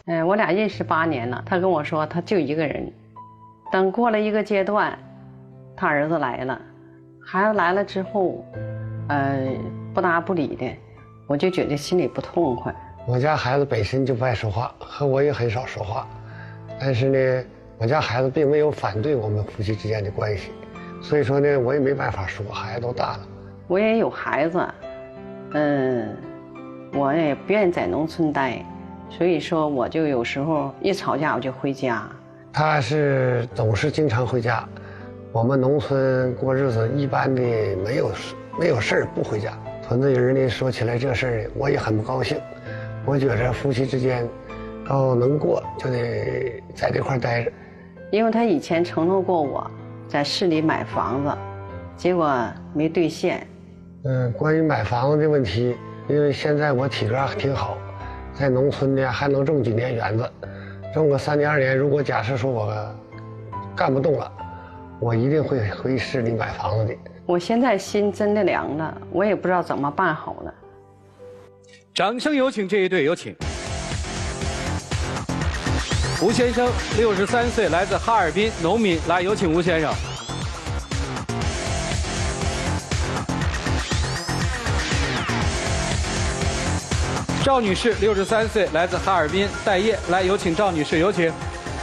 我俩认识8年了，他跟我说他就一个人。等过了一个阶段，他儿子来了，孩子来了之后，不搭不理的，我就觉得心里不痛快。 我家孩子本身就不爱说话，和我也很少说话，但是呢，我家孩子并没有反对我们夫妻之间的关系，所以说呢，我也没办法说，孩子都大了。 我也有孩子，我也不愿意在农村待，所以说我就有时候一吵架我就回家。 他是总是经常回家，我们农村过日子一般的没有事儿不回家。屯子人呢说起来这事儿呢，我也很不高兴。我觉着夫妻之间要能过就得在这块待着。 因为他以前承诺过我在市里买房子，结果没兑现。 关于买房子的问题，因为现在我体格还挺好，在农村呢还能种几年园子，种个3年2年。如果假设说我干不动了，我一定会回市里买房子的。我现在心真的凉了，我也不知道怎么办好了。 掌声有请这一对，有请。吴先生，63岁，来自哈尔滨，农民。来，有请吴先生。赵女士，63岁，来自哈尔滨，待业。来，有请赵女士，有请。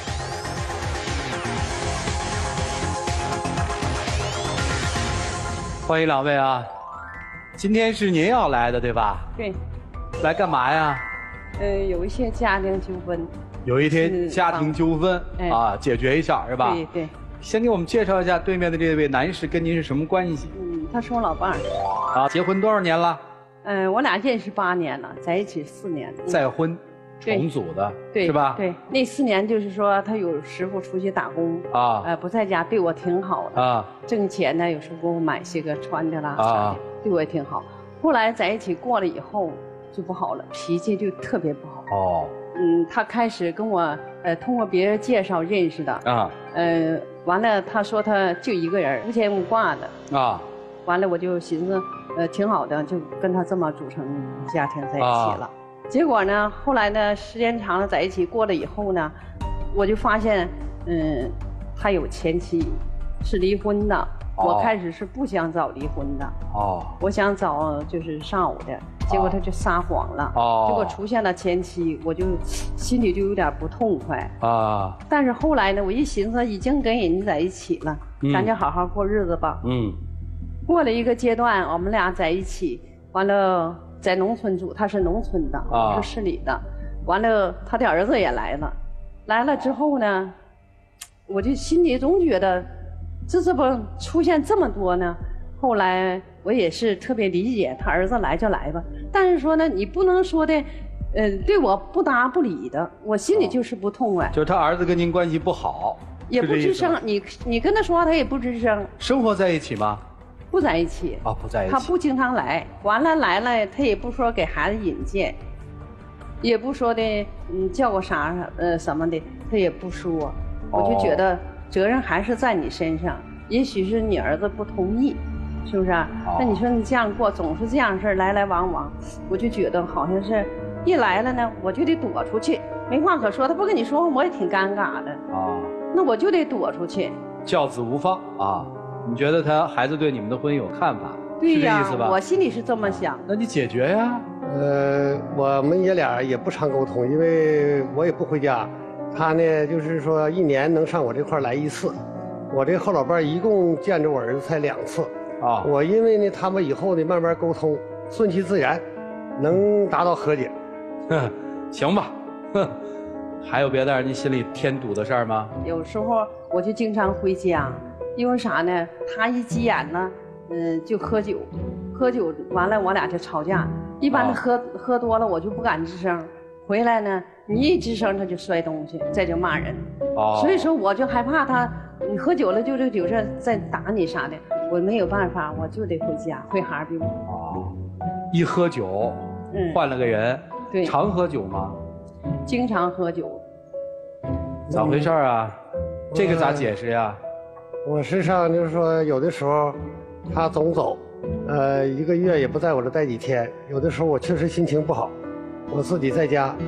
欢迎2位啊！今天是您要来的对吧？ 对。 来干嘛呀？ 有一些家庭纠纷。 有一些家庭纠纷啊，解决一下是吧？ 对对。 先给我们介绍一下对面的这位男士跟您是什么关系？ 他是我老伴儿。 啊，结婚多少年了？ 我俩认识8年了，在一起4年。 再婚，重组的，是吧？ 对，那4年就是说他有时候出去打工啊，不在家，对我挺好的啊。挣钱呢，有时候给我买些个穿的啦啥的，对我也挺好。后来在一起过了以后就不好了，脾气就特别不好。哦。他开始跟我通过别人介绍认识的啊。完了他说他就一个人，无牵无挂的啊。完了我就寻思。挺好的，就跟他这么组成家庭在一起了。结果呢，后来呢，时间长了在一起过了以后呢，我就发现，他有前妻，是离婚的。我开始是不想找离婚的。我想找就是上偶的，结果他就撒谎了。结果出现了前妻，我就心里就有点不痛快。但是后来呢，我一寻思，已经跟人在一起了，咱就好好过日子吧。过了一个阶段，我们俩在一起，完了在农村住，他是农村的，我是市里的。完了，他的儿子也来了，来了之后呢，我就心里总觉得，这怎么出现这么多呢？后来我也是特别理解，他儿子来就来吧，但是说呢，你不能说的，对我不搭不理的，我心里就是不痛快。 就是他儿子跟您关系不好， 也不吱声，你跟他说话，他也不吱声。 生活在一起吗？ 不在一起啊，不在一起。 他不经常来，完了来了，他也不说给孩子引荐，也不说的叫个啥什么的，他也不说。我就觉得责任还是在你身上，也许是你儿子不同意，是不是？那你说你这样过，总是这样事儿来来往往，我就觉得好像是，一来了呢，我就得躲出去，没话可说。他不跟你说，我也挺尴尬的那我就得躲出去， 教子无方啊。你觉得他孩子对你们的婚姻有看法？ 对呀， 是这意思吧？ 我心里是这么想。 那你解决呀？ 我们爷俩也不常沟通，因为我也不回家。他呢，就是说1年能上我这块来1次。我这后老伴一共见着我儿子才2次我因为呢，他们以后呢慢慢沟通，顺其自然，能达到和解。 行吧。还有别的让你心里添堵的事儿吗？ 有时候我就经常回家。因为啥呢？他一急眼呢，就喝酒，喝酒完了我俩就吵架。一般喝多了我就不敢吱声，回来呢，你一吱声他就摔东西，再就骂人。所以说我就害怕他，你喝酒了就这酒事再打你啥的，我没有办法，我就得回家，回哈尔滨。 一喝酒，换了个人。对。常喝酒吗？ 经常喝酒。 咋回事啊？这个咋解释呀？ 我身上就是说，有的时候他总走1个月也不在我这待几天。有的时候我确实心情不好，我自己在家，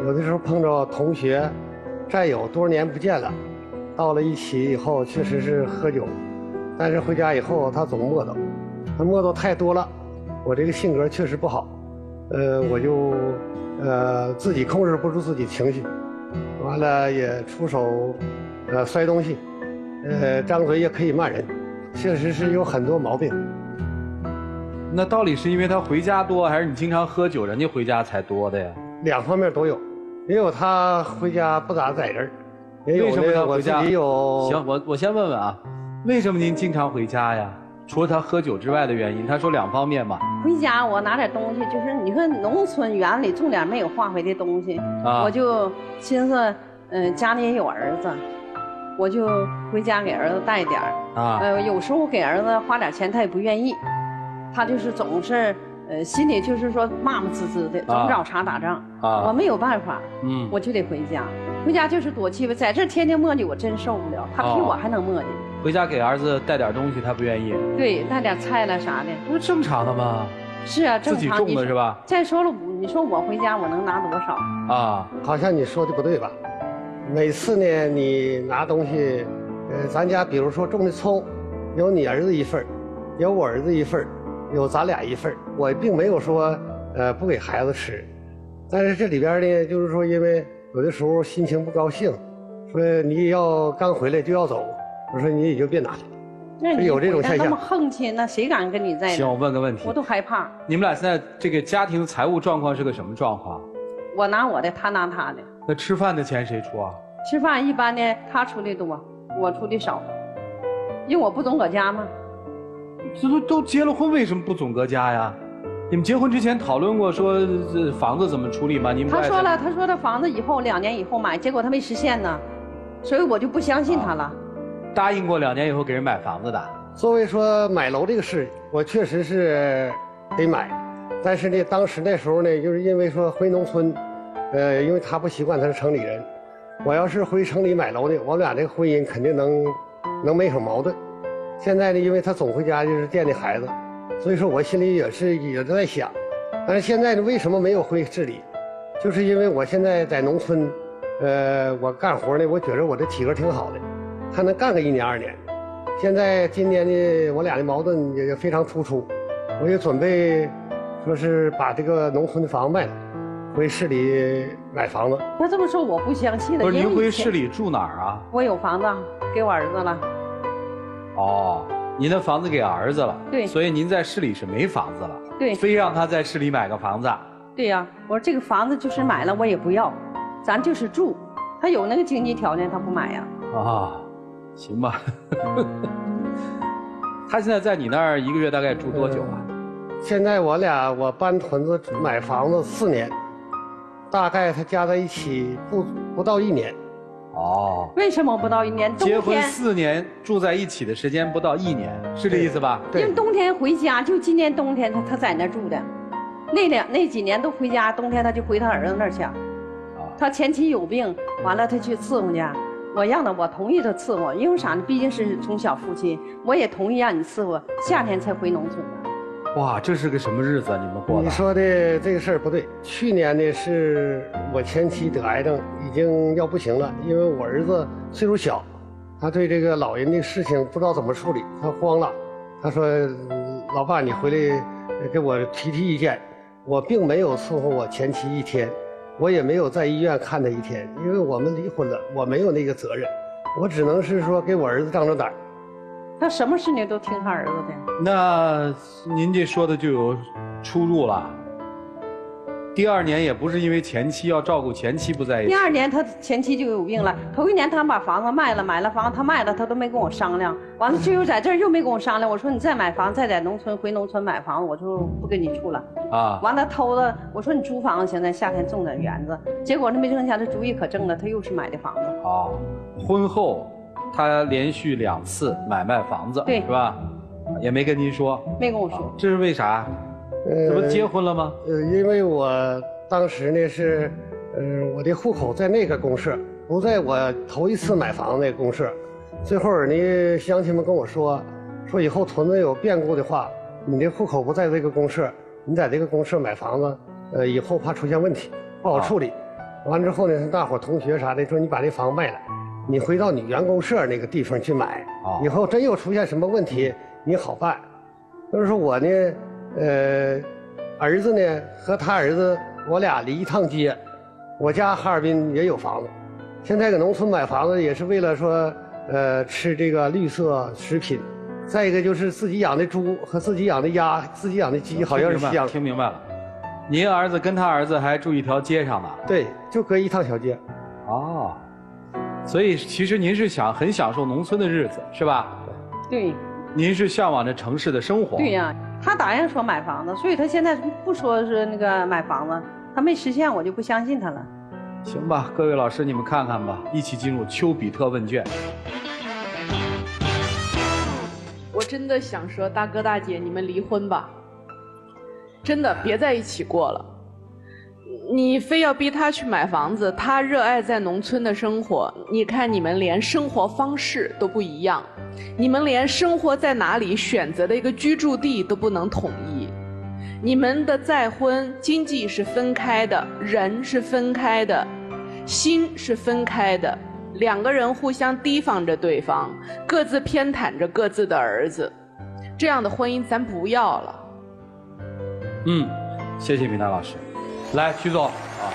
有的时候碰着同学、战友多少年不见了，到了一起以后确实是喝酒，但是回家以后他总磨叨，他磨叨太多了，我这个性格确实不好，我就自己控制不住自己情绪，完了也出手摔东西，张嘴也可以骂人，确实是有很多毛病。 那到底是因为他回家多，还是你经常喝酒，人家回家才多的呀？ 两方面都有，也有他回家不咋在这儿，也有那个我自己有。 行，我先问问啊，为什么您经常回家呀？除了他喝酒之外的原因，他说两方面嘛。 回家我拿点东西，就是你说农村园里种点没有化肥的东西，我就寻思，家里也有儿子，我就回家给儿子带点儿。有时候给儿子花点钱，他也不愿意。他就是总是，心里就是说骂骂滋滋的，总找茬打仗。我没有办法，我就得回家。回家就是躲气呗，在这天天磨叽，我真受不了。他比我还能磨叽。 回家给儿子带点东西，他不愿意。 对，带点菜了啥的， 不是正常的吗？ 是啊，正常。 自己种的是吧？ 再说了，你说我回家我能拿多少？ 好像你说的不对吧？每次呢，你拿东西，咱家比如说种的葱，有你儿子一份，有我儿子一份。有咱俩一份，我并没有说，不给孩子吃，但是这里边呢，就是说，因为有的时候心情不高兴，说你要刚回来就要走，我说你也就别拿了，有这种现象。 那么横气，那谁敢跟你在？ 行，我问个问题， 我都害怕。 你们俩现在这个家庭财务状况是个什么状况？ 我拿我的，他拿他的。 那吃饭的钱谁出啊？ 吃饭一般呢，他出的多，我出的少，因为我不总搁家嘛。 这都结了婚，为什么不总搁家呀？你们结婚之前讨论过说房子怎么处理吗？你们他说了，他说的房子以后2年以后买，结果他没实现呢，所以我就不相信他了。 答应过2年以后给人买房子的。 作为说买楼这个事，我确实是得买，但是呢，当时那时候呢，就是因为说回农村，因为他不习惯，他是城里人，我要是回城里买楼呢，我们俩这个婚姻肯定能没什么矛盾。现在呢，因为他总回家就是惦记孩子，所以说我心里也在想，但是现在呢，为什么没有回市里？就是因为我现在在农村，我干活呢，我觉着我这体格挺好的，还能干个1年2年。现在今年呢，我俩的矛盾也非常突出，我也准备说是把这个农村的房子卖了，回市里买房子。 他这么说我不相信了。 不是您回市里住哪儿啊？ 我有房子，给我儿子了。 您的房子给儿子了， 对， 所以您在市里是没房子了， 对， 非让他在市里买个房子。 对呀，我说这个房子就是买了我也不要，咱就是住，他有那个经济条件他不买呀。 行吧。他现在在你那儿1个月大概住多久啊？ 现在我搬屯子买房子4年，大概他加在一起不到1年。 为什么不到1年？ 结婚4年，住在一起的时间不到1年，是这意思吧？ 因为冬天回家，就今年冬天他在那住的，那几年都回家，冬天他就回他儿子那儿去。他前妻有病，完了他去伺候去，我同意他伺候，因为啥呢？毕竟是从小夫妻，我也同意让你伺候，夏天才回农村的。 哇，这是个什么日子啊？你们过的？ 你说的这个事儿不对。去年呢，是我前妻得癌症，已经要不行了。因为我儿子岁数小，他对这个老人的事情不知道怎么处理，他慌了。他说：“老爸，你回来给我提意见。”我并没有伺候我前妻1天，我也没有在医院看他1天，因为我们离婚了，我没有那个责任，我只能是说给我儿子壮壮胆。 他什么事情都听他儿子的。 那您这说的就有出入了。第2年也不是因为前妻要照顾前妻不在一起。 第2年他前妻就有病了，头1年他把房子卖了，买了房子他卖了，他都没跟我商量。完了最后在这儿又没跟我商量，我说你再买房，再在农村回农村买房子，我就不跟你处了。完了偷了，我说你租房子行，在夏天种点园子。结果他没挣下，这主意可正了，他又是买的房子。 婚后他连续2次买卖房子， 对， 是吧？也没跟您说。 没跟我说。 这是为啥？这不结婚了吗？ 因为我当时呢是，我的户口在那个公社，不在我头一次买房子那个公社。最后呢，乡亲们跟我说以后屯子有变故的话，你的户口不在这个公社，你在这个公社买房子，以后怕出现问题，不好处理。 完之后呢，大伙同学啥的说你把这房卖了，你回到你员工社那个地方去买，以后真又出现什么问题，你好办。就是说我呢，儿子呢和他儿子，我俩离一趟街，我家哈尔滨也有房子，现在搁农村买房子也是为了说，吃这个绿色食品，再一个就是自己养的猪和自己养的鸭、自己养的鸡，好像是香。 听明白了，您儿子跟他儿子还住一条街上呢？ 对，就隔一趟小街。 哦，所以其实您是很享受农村的日子，是吧？ 对。 您是向往着城市的生活。 对呀，他答应说买房子，所以他现在不说是那个买房子，他没实现，我就不相信他了。 行吧，各位老师，你们看看吧，一起进入丘比特问卷。 我真的想说，大哥大姐，你们离婚吧，真的别在一起过了。你非要逼他去买房子，他热爱在农村的生活，你看你们连生活方式都不一样，你们连生活在哪里选择的一个居住地都不能统一，你们的再婚经济是分开的，人是分开的，心是分开的，两个人互相提防着对方，各自偏袒着各自的儿子，这样的婚姻咱不要了。 谢谢米娜老师。来，曲总啊。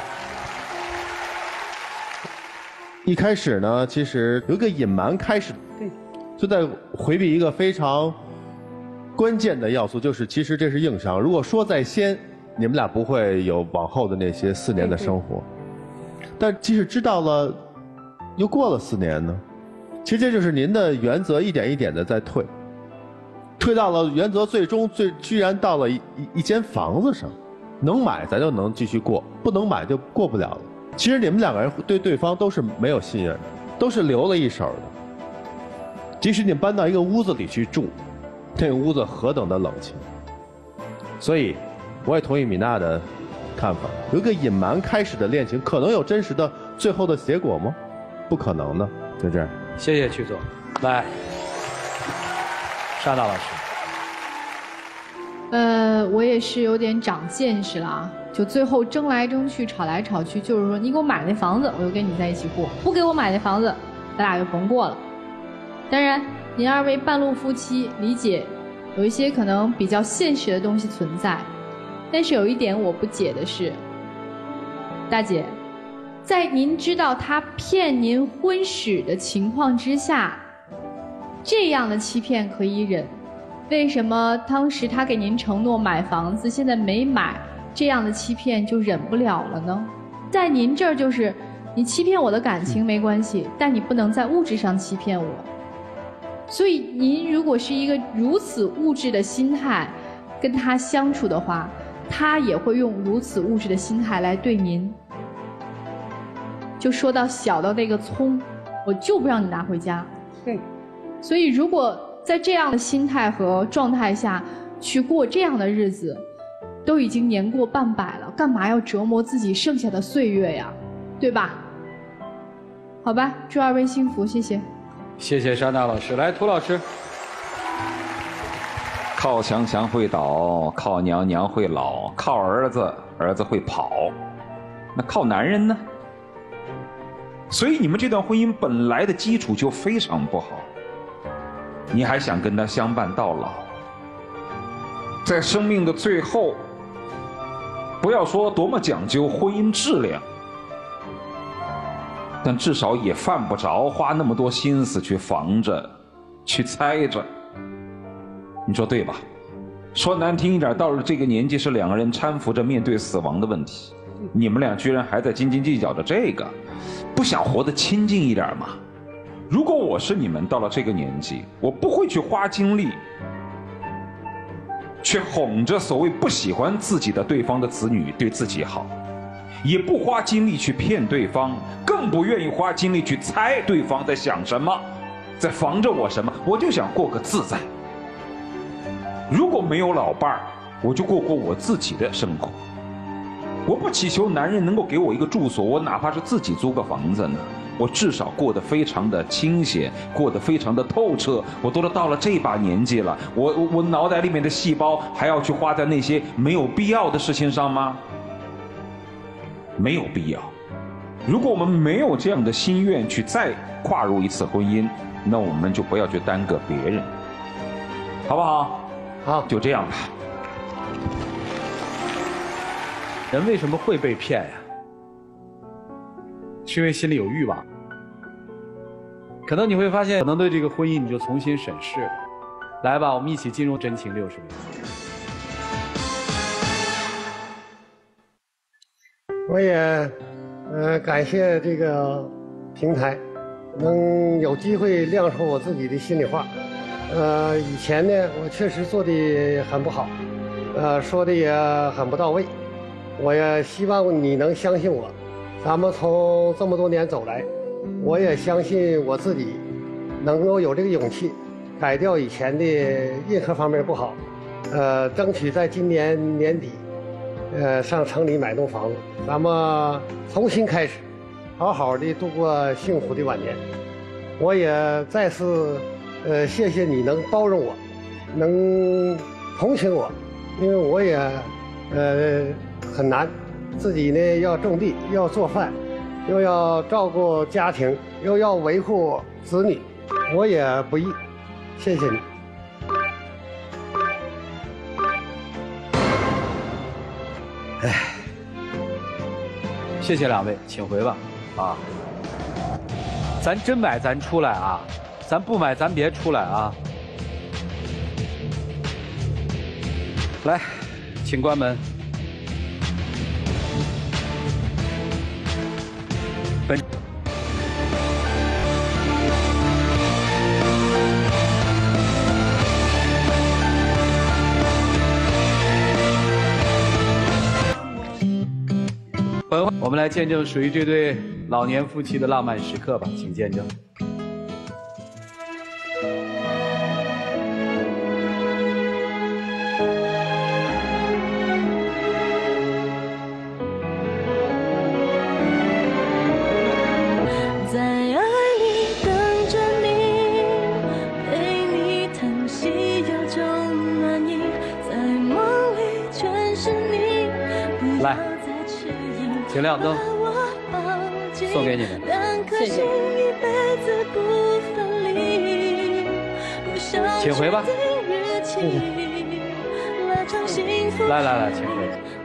一开始呢，其实有一个隐瞒开始， 对， 就在回避一个非常关键的要素，就是其实这是硬伤。如果说在先，你们俩不会有往后的那些4年的生活。但即使知道了，又过了4年呢，其实这就是您的原则一点一点的在退，退到了原则最终居然到了一间房子上。能买咱就能继续过，不能买就过不了了。其实你们2个人对对方都是没有信任的，都是留了一手的。即使你搬到一个屋子里去住，这个屋子何等的冷清。所以，我也同意米娜的看法，有一个隐瞒开始的恋情，可能有真实的最后的结果吗？不可能的，就这样。 谢谢曲总。来，沙大老师。 我也是有点长见识了啊！就最后争来争去、吵来吵去，就是说你给我买那房子，我就跟你在一起过；不给我买那房子，咱俩就甭过了。当然，您2位半路夫妻，理解有一些可能比较现实的东西存在，但是有一点我不解的是，大姐，在您知道他骗您婚史的情况之下，这样的欺骗可以忍。为什么当时他给您承诺买房子，现在没买，这样的欺骗就忍不了了呢？在您这儿就是，你欺骗我的感情没关系，但你不能在物质上欺骗我。所以您如果是一个如此物质的心态跟他相处的话，他也会用如此物质的心态来对您。就说到小到那个葱，我就不让你拿回家。 对， 所以如果在这样的心态和状态下去过这样的日子，都已经年过半百了，干嘛要折磨自己剩下的岁月呀？对吧？好吧，祝2位幸福，谢谢。 谢谢沙大老师。来，涂老师。 靠墙墙会倒，靠娘娘会老，靠儿子儿子会跑，那靠男人呢？所以你们这段婚姻本来的基础就非常不好。你还想跟他相伴到老，在生命的最后，不要说多么讲究婚姻质量，但至少也犯不着花那么多心思去防着，去猜着。你说对吧？说难听一点，到了这个年纪是2个人搀扶着面对死亡的问题，你们俩居然还在斤斤计较着这个，不想活得亲近一点吗？如果我是你们，到了这个年纪，我不会去花精力去哄着所谓不喜欢自己的对方的子女对自己好，也不花精力去骗对方，更不愿意花精力去猜对方在想什么，在防着我什么，我就想过个自在。如果没有老伴儿，我就过我自己的生活。我不祈求男人能够给我一个住所，我哪怕是自己租个房子呢，我至少过得非常的清闲，过得非常的透彻。我都到了这把年纪了，我脑袋里面的细胞还要去花在那些没有必要的事情上吗？没有必要。 如果我们没有这样的心愿去再跨入一次婚姻，那我们就不要去耽搁别人，好不好？ 好， 就这样吧。 人为什么会被骗呀？是因为心里有欲望。可能你会发现，可能对这个婚姻你就重新审视。来吧，我们一起进入真情60秒。 我也感谢这个平台，能有机会亮出我自己的心里话。以前呢，我确实做的很不好，说的也很不到位。我也希望你能相信我，咱们从这么多年走来，我也相信我自己能够有这个勇气，改掉以前的任何方面不好，争取在今年年底，上城里买栋房子，咱们重新开始，好好的度过幸福的晚年。我也再次谢谢你能包容我，能同情我，因为我也很难，自己呢要种地，要做饭，又要照顾家庭，又要维护子女，我也不易，谢谢你。 谢谢两位，请回吧。啊，咱真买咱出来啊，咱不买咱别出来啊。来，请关门。我们来见证属于这对老年夫妻的浪漫时刻吧，请见证。 在爱里等着你，陪你疼惜有种暖意，在梦里全是你。 来，请亮灯，送给你们， 谢谢。 请回吧。来，请回。